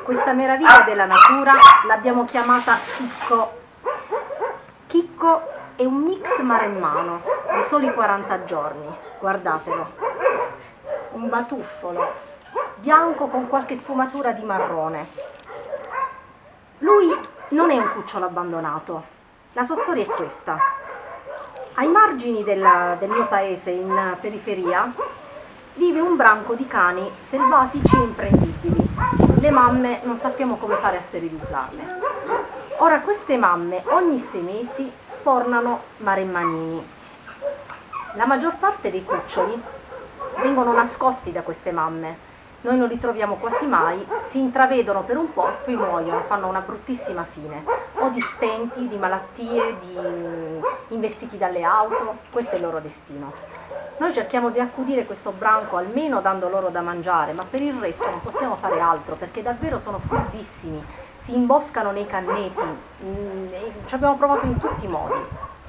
Questa meraviglia della natura l'abbiamo chiamata Chicco. Chicco è un mix maremmano di soli 40 giorni, guardatelo, un batuffolo bianco con qualche sfumatura di marrone. Lui non è un cucciolo abbandonato, la sua storia è questa. Ai margini del mio paese, in periferia, vive un branco di cani selvatici e imprendibili. Le mamme non sappiamo come fare a sterilizzarle. Ora queste mamme ogni 6 mesi sfornano maremmanini. La maggior parte dei cuccioli vengono nascosti da queste mamme. Noi non li troviamo quasi mai, si intravedono per un po' e poi muoiono, fanno una bruttissima fine, o di stenti, di malattie, di investiti dalle auto, questo è il loro destino. Noi cerchiamo di accudire questo branco almeno dando loro da mangiare, ma per il resto non possiamo fare altro perché davvero sono furbissimi, si imboscano nei canneti, ci abbiamo provato in tutti i modi.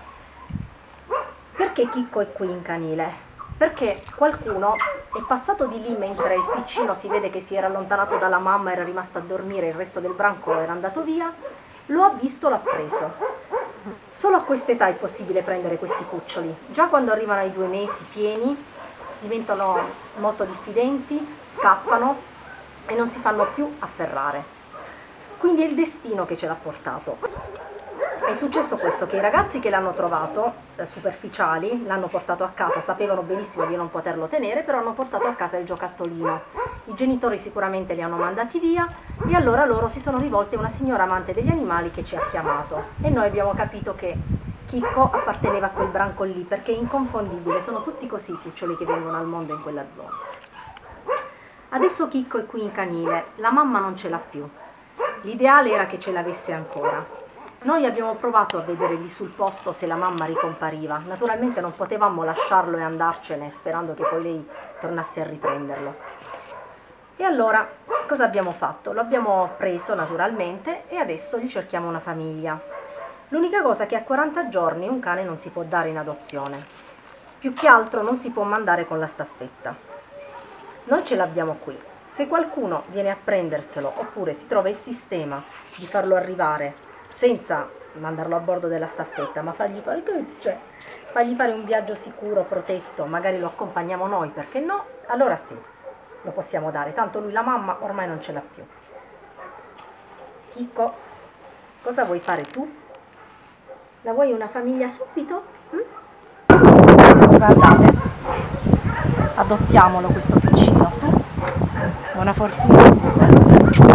Perché Chicco è qui in canile? Perché qualcuno è passato di lì mentre il piccino si vede che si era allontanato dalla mamma, era rimasto a dormire, il resto del branco era andato via, lo ha visto, l'ha preso. Solo a quest'età è possibile prendere questi cuccioli. Già quando arrivano ai 2 mesi pieni diventano molto diffidenti, scappano e non si fanno più afferrare. Quindi è il destino che ce l'ha portato. È successo questo, che i ragazzi che l'hanno trovato, superficiali, l'hanno portato a casa, sapevano benissimo di non poterlo tenere, però hanno portato a casa il giocattolino. I genitori sicuramente li hanno mandati via e allora loro si sono rivolti a una signora amante degli animali che ci ha chiamato e noi abbiamo capito che Chicco apparteneva a quel branco lì perché è inconfondibile, sono tutti così i cuccioli che vengono al mondo in quella zona. Adesso Chicco è qui in canile, la mamma non ce l'ha più, l'ideale era che ce l'avesse ancora. Noi abbiamo provato a vedere lì sul posto se la mamma ricompariva, naturalmente non potevamo lasciarlo e andarcene sperando che poi lei tornasse a riprenderlo. E allora cosa abbiamo fatto? Lo abbiamo preso naturalmente e adesso gli cerchiamo una famiglia. L'unica cosa è che a 40 giorni un cane non si può dare in adozione, più che altro non si può mandare con la staffetta. Noi ce l'abbiamo qui, se qualcuno viene a prenderselo oppure si trova il sistema di farlo arrivare senza mandarlo a bordo della staffetta, ma fargli fare un viaggio sicuro, protetto, magari lo accompagniamo noi, perché no? Allora sì, lo possiamo dare, tanto lui la mamma ormai non ce l'ha più. Chicco, cosa vuoi fare tu? La vuoi una famiglia subito? Guardate, adottiamolo questo piccino, su, buona fortuna.